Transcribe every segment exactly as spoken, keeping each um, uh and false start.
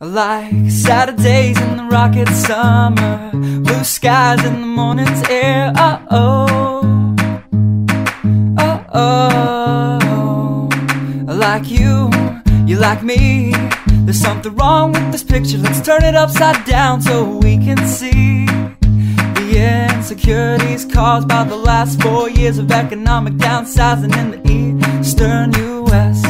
Like Saturdays in the rocket summer, blue skies in the morning's air. Oh-oh, oh-oh. Like you, you like me. There's something wrong with this picture. Let's turn it upside down so we can see the insecurities caused by the last four years of economic downsizing in the eastern U S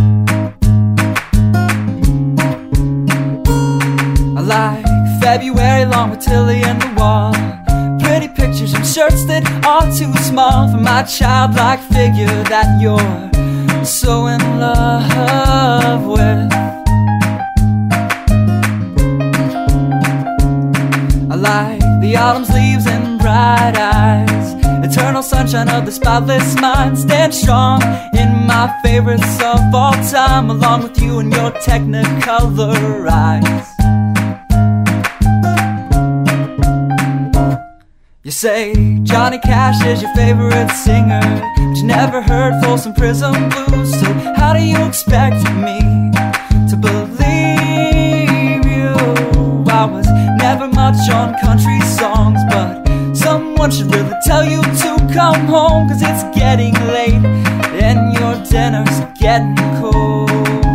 I like February long with Tilly and the wall, pretty pictures and shirts that are too small for my childlike figure that you're so in love with. I like the autumn's leaves and bright eyes, eternal sunshine of the spotless mind. Stand strong in my favorites of all time, along with you and your technicolor eyes. You say Johnny Cash is your favorite singer, but you never heard Folsom Prison Blues. So how do you expect me to believe you? I was never much on country songs, but someone should really tell you to come home, 'cause it's getting late and your dinner's getting cold.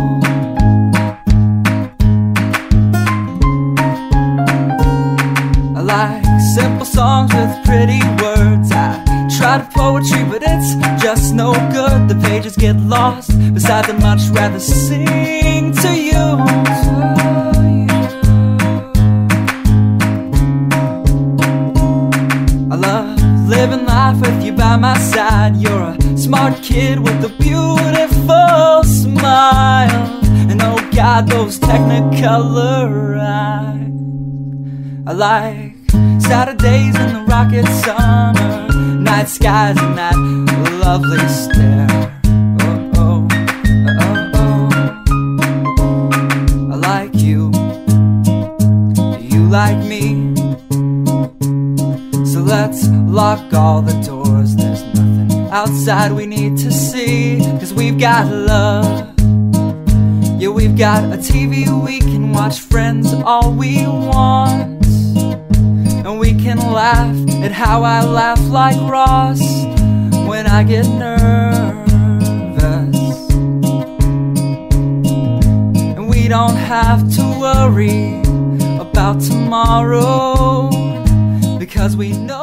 I like simple songs with pretty words. I try to poetry, but it's just no good. The pages get lost. Besides, I'd much rather sing to you. I love living life with you by my side. You're a smart kid with a beautiful smile, and oh God, those technicolor eyes. I like Saturdays in the rocket summer, night skies and that lovely stare. Oh, oh, oh, oh. I like you, you like me. So let's lock all the doors. There's nothing outside we need to see, 'cause we've got love. Yeah, we've got a T V we can watch, Friends all we want. And we can laugh at how I laugh like Ross when I get nervous. And we don't have to worry about tomorrow, because we know